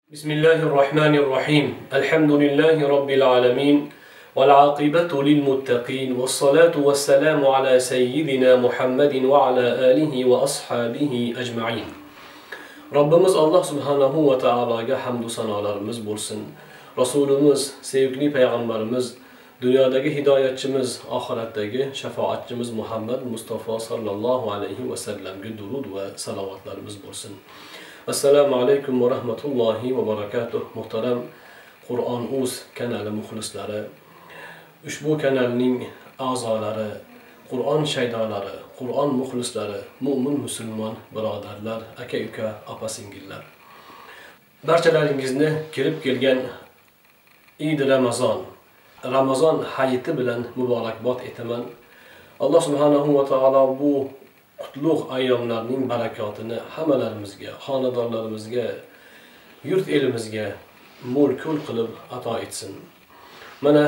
بسم الله الرحمن الرحيم الحمد لله رب العالمين والعاقبة للمتقين والصلاة والسلام على سيدنا محمد وعلى آله وأصحابه أجمعين Rabbimiz Allah subhanahu wa ta'alaga hamdu sanolarimiz bo'lsin. Rasulimiz, sevgili payg'ambarimiz, dunyodagi hidoyatchimiz, oxiratdagi shafoatchimiz Muhammad Mustafa sallallohu alayhi va sallamga durud va salovatlarimiz bo'lsin. Assalomu alaykum va rahmatullohi va barakatuh. Muhtaram Qur'on.uz kanali muxlislari, ushbu kanalning a'zolari, Qur'on shaydolari, Qur'on muxlislari, mu'min musulmon birodarlar, aka-uka, opa-singillar. Barchalaringizni kirib kelgan Eid Ramazon hayiti bilan muborakbod etaman. Alloh subhanahu va taolo bu qutlug' ayyomlarning barakotini hammalarimizga, xonadonlarimizga, yurt elimizga mo'l-ko'l qilib ato etsin. Mana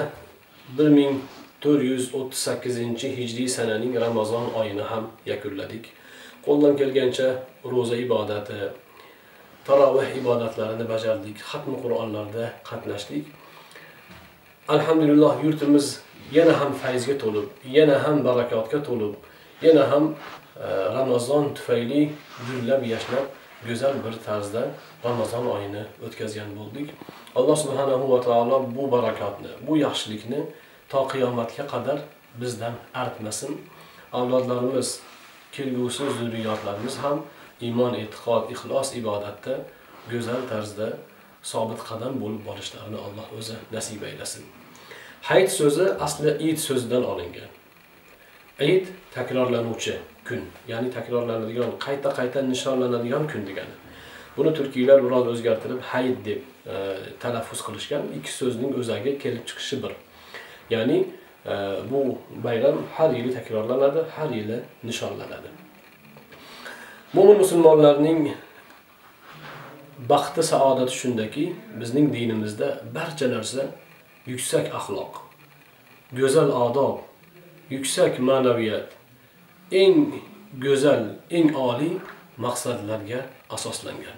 1438 hijriy sananing Ramazon oyini ham yakunladik. Qo'ldan kelgancha ro'za ibodati, tarovih ibodatlarini bajardik, xatm Qur'onlarda qatnashdik. Alhamdulillah yurtimiz yana ham fayzga to'lib, yana ham barakotga to'lib, yana ham Ramazon tufayli gullab yashnab go'zal bir tarzda Ramazon oyini o'tkazgan bo'ldik. Alloh subhanahu va taolo bu barakotni, bu yaxshilikni to qiyomatga qadar bizdan artmasin. Avlodlarimiz, kelgusi zurriyotlarimiz ham iymon, e'tiqod, ixlos ibodatda go'zal tarzda sobit qadam bo'lib borishlarini Alloh o'zi nasib aylasin. Hayit so'zi asli Eid so'zidan olingan. Eid takrorlanuvchi kun, ya'ni takrorlanadigan, qayta nishonlanadigan kun degani. Buni turkiylar biroz o'zgartirib hayit deb talaffuz qilishgan. Ikki so'zning o'zagi kelib chiqishi bir. Ya'ni bu bayram har yili takrorlanadi, har yili nishonlanadi. Mo'min musulmonlarning baxti, saodati shundaki, bizning dinimizda barcha narsa yuksak axloq, go'zal odob, yuksak ma'naviyat, eng go'zal, eng oliy maqsadlarga asoslangan.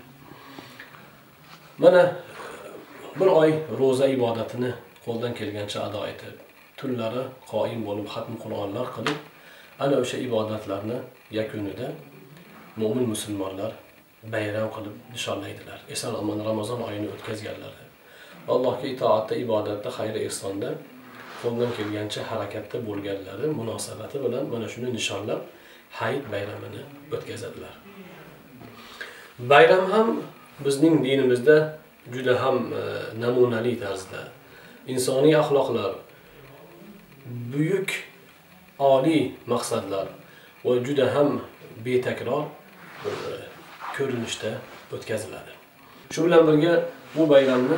Mana bir oy ro'za ibodatini qo'ldan kelgancha ado etib, tunlari qoyim bo'lib xatm Qur'onlar qilib, ana o'sha ibodatlarni yakunida mu'min musulmonlar bayram qilib nishonlaydilar. Eson-omon Ramazon oyini o'tkazganlar. Allohga itoatda, ibodatda, xayr ehsonda qo'ldan kelgancha harakatda bo'lganlari munosabati bilan mana shuni nishonlab hayit bayramini o'tkazadilar. Bayram ham bizning dinimizda juda ham namunali tarzda insoniy axloqlar, buyuk oliy maqsadlar va juda ham betakror ko'rinishda o'tkaziladi. Shu bilan birga bu bayramni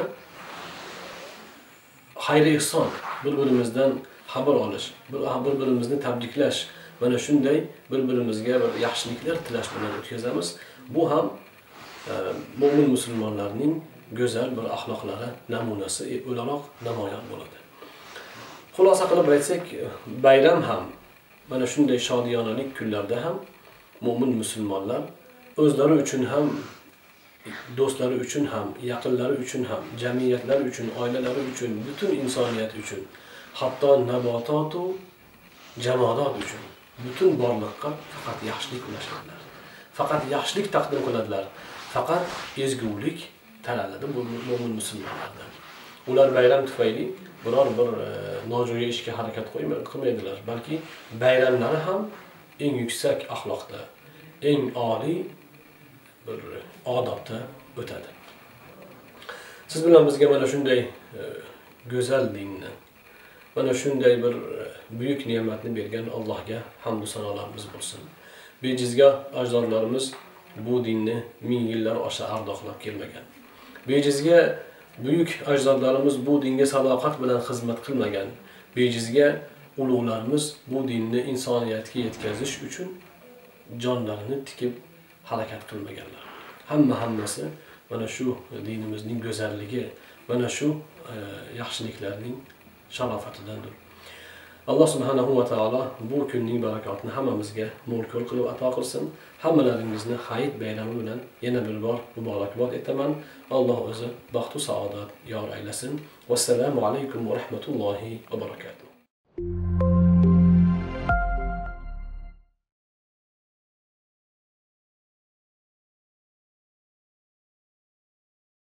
xayr ehson, bir-birimizdan xabar olish, bir-birimizni tabriklash, mana shunday bir-birimizga bir yaxshiliklar tilash bilan o'tkazamiz. Bu ham mu'min musulmonlarning go'zal bir axloqlari namunasi o'laroq namoyon bo'ladi. Xulosa qilib aytsak, bayram ham mana shunday shodiyonalik kunlarda ham mu'min musulmonlar o'zlari uchun ham, do'stlari uchun ham, yaqinlari uchun ham, jamiyatlar uchun, oilalari uchun, butun insoniyat uchun, hatto nabotot va jamoadot uchun, butun borliqqa faqat yaxshilik ulashadilar. Faqat yaxshilik taqdim qiladilar. Faqat ezgulik talab mu'min musulmonlardan. Ular bayram tufayli biror bir nojo'ya ishga harakat qilmaydilar, balki bayramlari ham eng yuksak axloqda, eng oliy bir odobda o'tadi. Siz bilan bizga mana shunday go'zal dinni, mana shunday bir buyuk ne'matni bergan Allohga hamd va sanolarimiz bo'lsin. Bejizga ajdodlarimiz bu dinni ming yillar osha ardoqlab kelmagan. Bejizga buyuk ajdodlarimiz bu dinga sadoqat bilan xizmat qilmagan. Bejizga ulug'larimiz bu dinni insoniyatga yetkazish uchun jonlarini tikib harakat qilmaganlar. Hammasi mana shu dinimizning go'zalligi, mana shu yaxshiliklarning sharofatidandir. Alloh subhanahu va taolo bu kunning barakotini hammamizga mo'l-ko'l qilib ato qilsin. Hammalaringizni Hayit bayrami bilan yana bir bor muborakbod etaman. Alloh o'zi baxt va saodat yor aylasin. Vassalomu alaykum va rahmatullohi va barakatuh.